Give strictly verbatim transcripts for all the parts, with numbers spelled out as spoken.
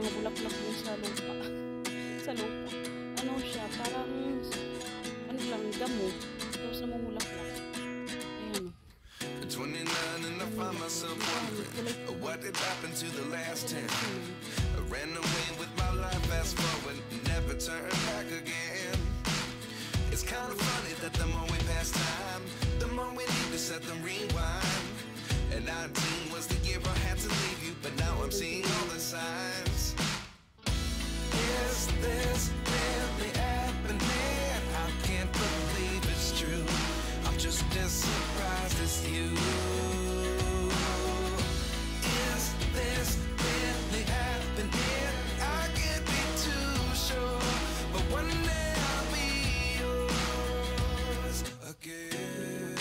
mga bulaklak din sa lupa. Sa lupa. Ano siya, parang ano lang, damo. Tapos namumulaklak. Ayan. twenty-nine and I find myself wondering what did happen to the last ten. I ran away with my life, fast forward, never turn back again. It's kind of funny that the more we pass time, the more we need to set them rewind. And nineteen was the year I had to leave you, but now I'm seeing all the signs. Is this really happening? I can't believe it's true. I'm just as surprised as you. Is this really happening? I can't be too sure, but one day I'll be yours again.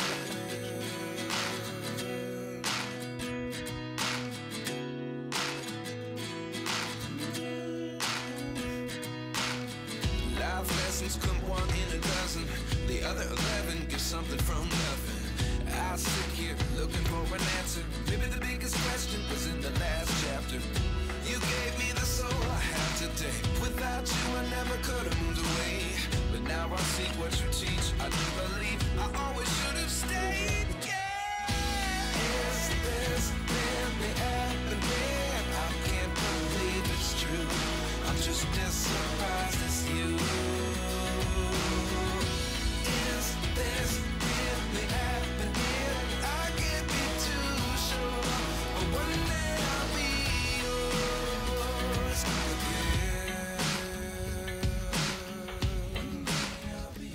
Life lessons come one in a dozen. The other eleven get something from nothing. I sit here looking for an answer. Maybe the biggest question was in the last chapter. You gave me the soul I have today. Without you I never could have moved away. But now I see what you teach. I do believe I always should have stayed. Yeah. Is this really happening? I can't believe it's true. I'm just as surprised as you. Is this really happening? I can't be too sure, but one day I'll be yours again. One day I'll be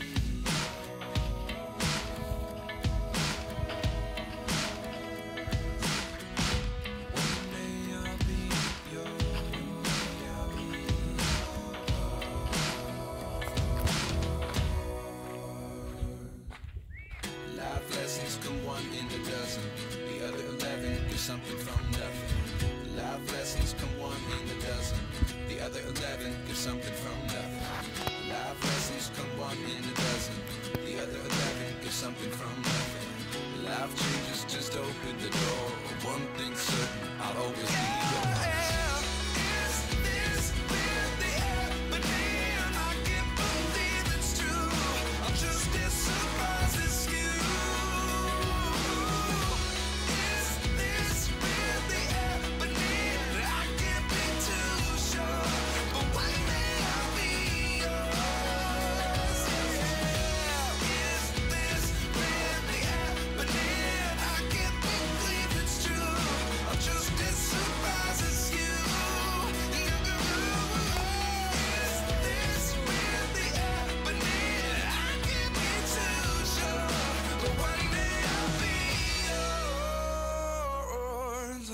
One day I'll be Life lessons come one in a dozen. The other eleven get something from nothing. Life lessons come one in a dozen. The other eleven get something from nothing. Life lessons come one in a dozen. The other eleven get something from nothing. Life changes just open the door. One thing's certain, I'll always be yours. Is this really happening? I can't believe it's true. I'm just as surprised as you. Is this really happening? I can't be too sure, but one day I'll be yours. Yeah. Is this really happening? I can't believe it's true. I'm just as surprised as you. Is this really happening? I can't be too sure, but one day I'll be yours.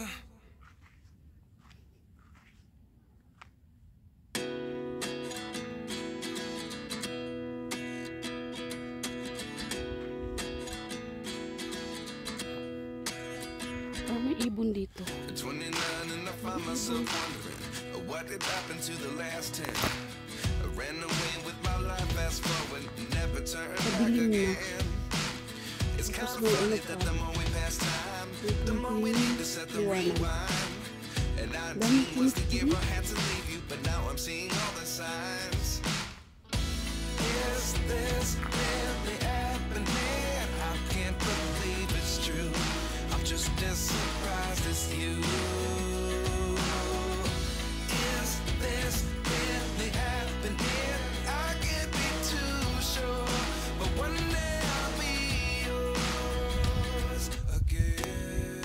Oh, may ibon dito. twenty-nine and I find myself wondering what did happen to the last ten. I ran away with my life, fast forward, never turn back Madilim na. again. It's kind Tapos of may ano funny pa. that the more we pass time, the more we need to set the Liwanag. rewind. And Dami nineteen was the year kinis. I had to leave you, but now I'm seeing all the signs. Is this really happening? I can't believe it's true. I'm just as surprised as you. Is this really happening? I can't be too sure, but one day I'll be yours again.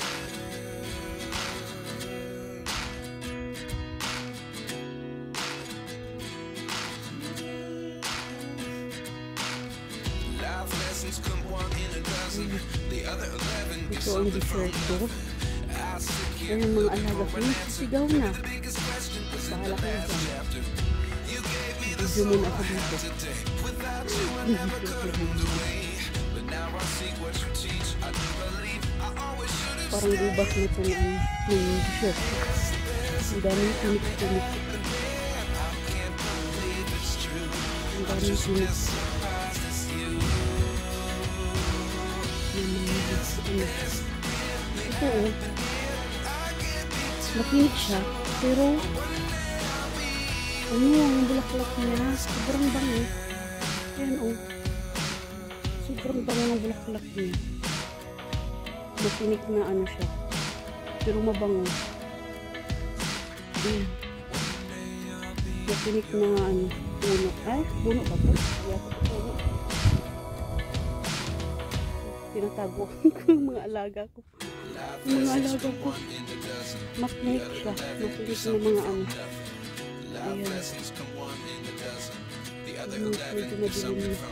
Life lessons come one in a dozen. The other eleven get Ito ang something from dessert ko. nothing. I sit here Ayan ang mga looking alaga for ko. an answer. Sigaw na. The biggest question was in Bahala the kayo last dyan. chapter. You gave me the Video soul muna I ako have dito. today. Without you, I never could have moved away. But now I see what you teach. I do believe I always should have Parang gubak stayed. nito ng ng shirt. Ang daming tinik-tinik. I can't believe it's true. Ang I'm daming just tinik. as surprised as you. Yung mga ano. This Ito oh. I can't be too Makinig siya. Pero Ano, ang bulaklak niya. Sobrang bango. Ayan, oh. Sobrang bango ng bulaklak niya. Matinik na ano siya. Pero mabango. Ayan. Matinik na ano. Puno. Ay, puno ba ito? Yata ito puno. Tinatago ko yung mga alaga ko. Yung mga alaga ko. Matinik siya. Matinik na mga ano. Ayan. Ayun, medyo madilim na.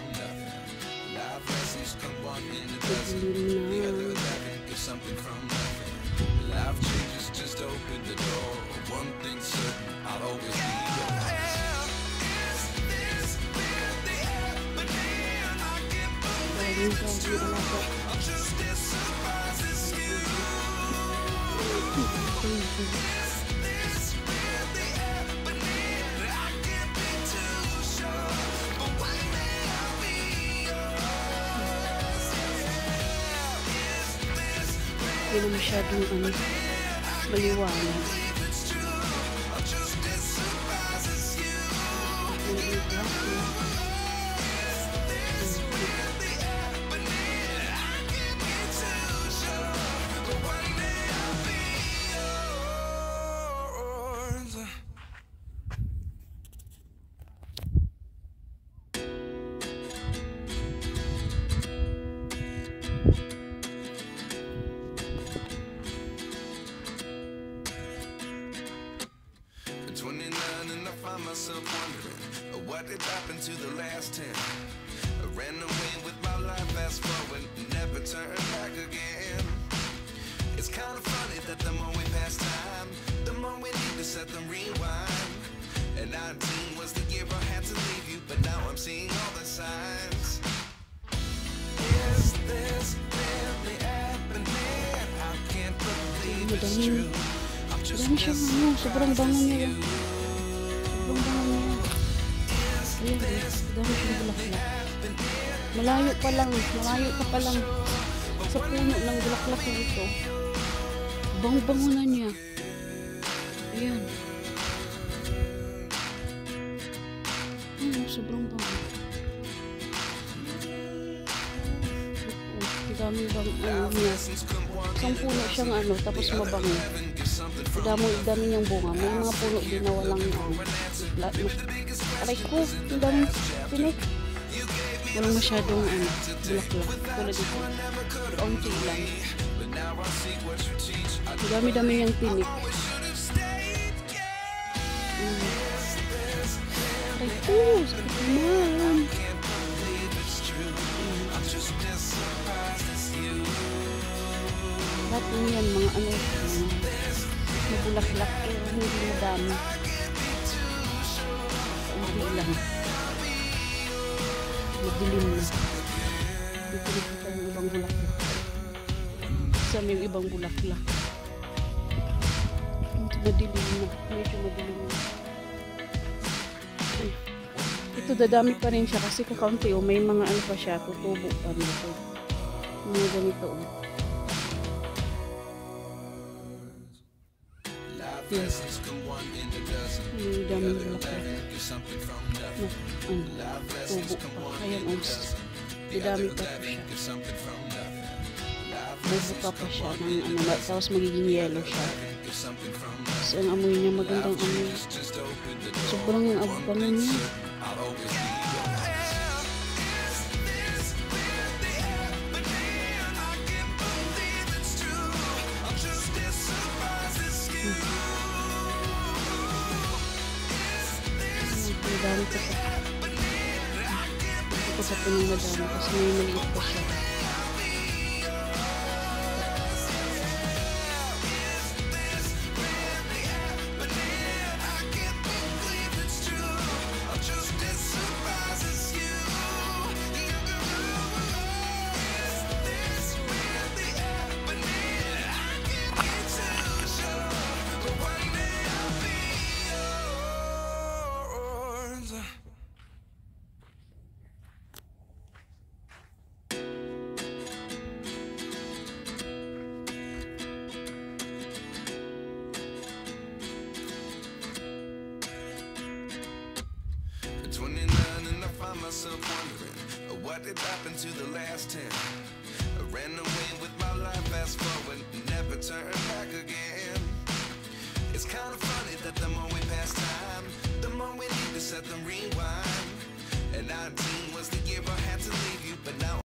Madilim na. Life changes, just open the door. One thing certain, I'll always be yours. Ayun ka, yung alaga. Hindi na masyadong ano, maliwanag. twenty-nine and I find myself wondering uh, what did happen to the last ten. I ran away with my life, fast forward, never turn back again. It's kind of funny that the more we pass time, the more we need to set them rewind. And nineteen was the year I had to leave you, but now I'm seeing all the signs. Is this really happening? I can't believe it's true. Dami siya ano, sobrang bango niya. Sobrang bango niya. Ayan, dami siyang bulaklak. Malayo pa lang, malayo ka pa lang sa puno ng bulaklak na ito. Bang-bango na niya. Ayan. Ayan, sobrang bango. Dami bang ano niya. Isang puno siyang ano, tapos mabango. Dami, dami niyang bunga. May mga puno din na walang ano. Aray ko, ang dami tinik. Walang masyadong ano, bulaklak. Tulad dito. Kaunti lang. Ang dami-dami niyang tinik. Hmm. Aray ko, sakit naman. Lahat yan, mga ano, mga bulaklak, pero hindi na dami. Hindi lang. Madilim na. Dito nakita yung ibang bulaklak. Sa may ibang bulaklak. Madilim na. Medyo madilim na. Ay. Ito, dadami pa rin siya kasi kakaunti, oh, may mga ano pa siya, tutubo pa nito. Mga ganito, oh. Yes. Yung dami bulaklak. No, ano, tubo pa. Ayan, oh. Didami pa po siya. Bubuka pa siya ng ano, tapos magiging yellow siya. Kasi ang amoy niya, magandang amoy. Sobrang abangan niya. Madami ko pa. Ito ko sa punong madami kasi may maliit pa siya. twenty-nine and I find myself wondering, uh, what did happen to the last ten? I ran away with my